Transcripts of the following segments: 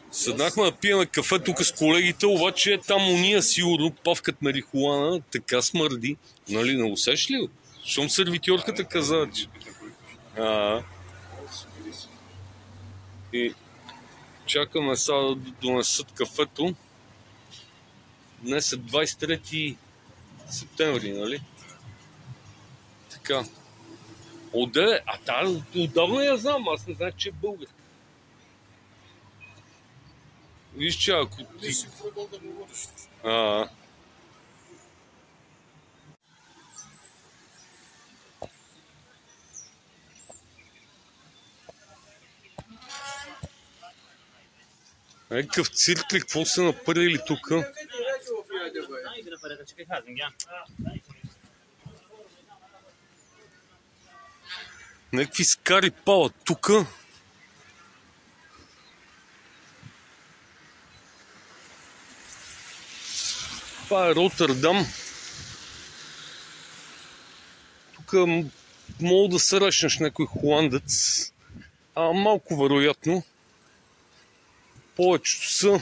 Седнахме да пиеме кафе тук с колегите, обаче там уния сигурно павкат марихуана, така смърди. Нали, не усещаш ли? Щом сервитьорката каза, че... И чакаме сега да донесат кафето. Днес е 23 септември, нали? Така. Оде? Отдавна я знам, аз не знах, че е българ. Виж, че ако ти... Не си пробвал да говориш. Някакъв цирк ли, какво са напърили тук? Някакви скари палат тук. Това е Роттердам. Тук мога да срещнеш някой холандец. Малко вероятно. Повечето са.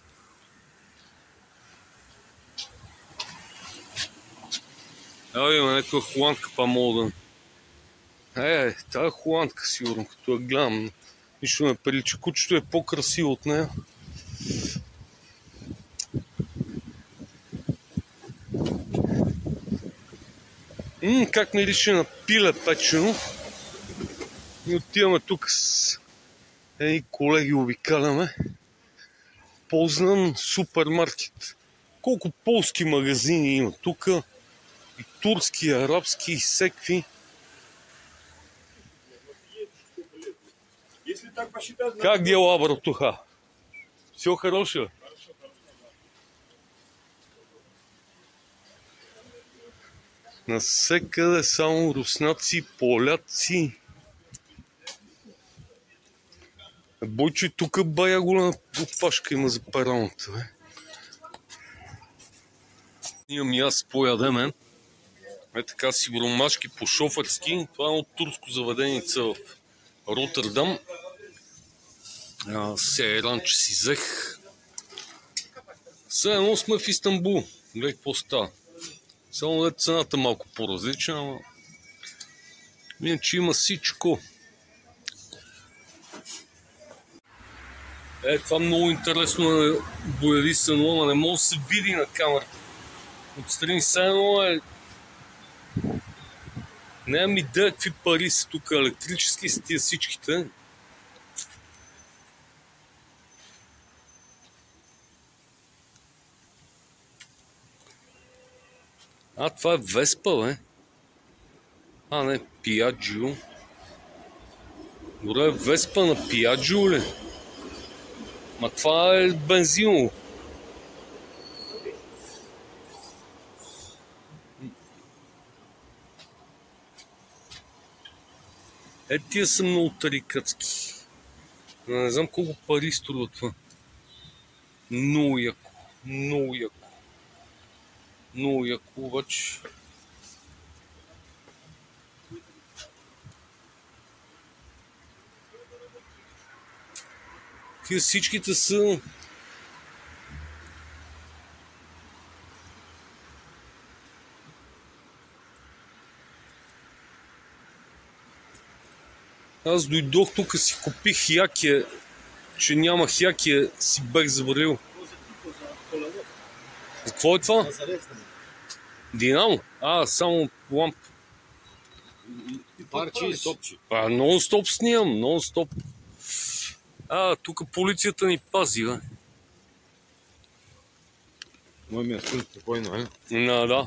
Има някаква холандка, па мога да... тая е холандка сигурно, като я гледам. Нищо не прилича. Кучето е по-красиво от нея. Как мирише на пиле печено. И отиваме тук с колеги, обикаляме. Познан супермаркет. Колко полски магазини има тук. И турски, и арабски, и всекви. Как дела, братуха? Все хорошо? Насекъде само руснаци, поляци. Бойче, тук бая голяма опашка има за пералната, бе. Имам и аз поядеме. Така сигуромашки по шофърски. Това е едно турско заведеница в Роттердам. Ранче си взех. Все едно сме в Истанбул. Гледай какво става. Само да цената малко по-различна, ама... Иначе има всичко. Това много интересно е боядисано, ама не може да се види на камерата. Отстрани все едно е... Нямам идея какви пари са тук, електрически са тия всичките. Това е Веспа, бе. Не, Пиаджио. Добре, Веспа на Пиаджио ли? Ма това е бензиново. Тия са много тарикатски. Не знам колко пари струва това. Много яко, много яко. Много яко, обаче. Тия всичките са... Аз дойдох тук, си купих якия, че нямах якия, си бях забравил. Какво е това? Динамо? Само ламп. Парче или топче? Нон-стоп снимам, нон-стоп. Тук полицията ни пази, бе. Мое място е спокойно, е? Да.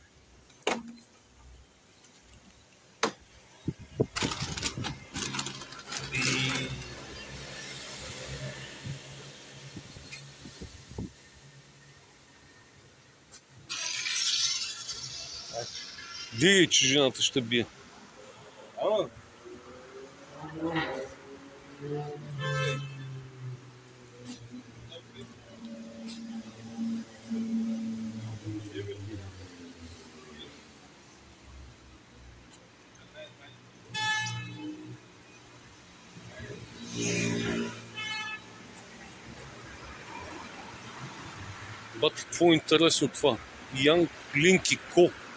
Дигай, че жената ще бие. Бати, какво интересно това? Янг Линки Ко.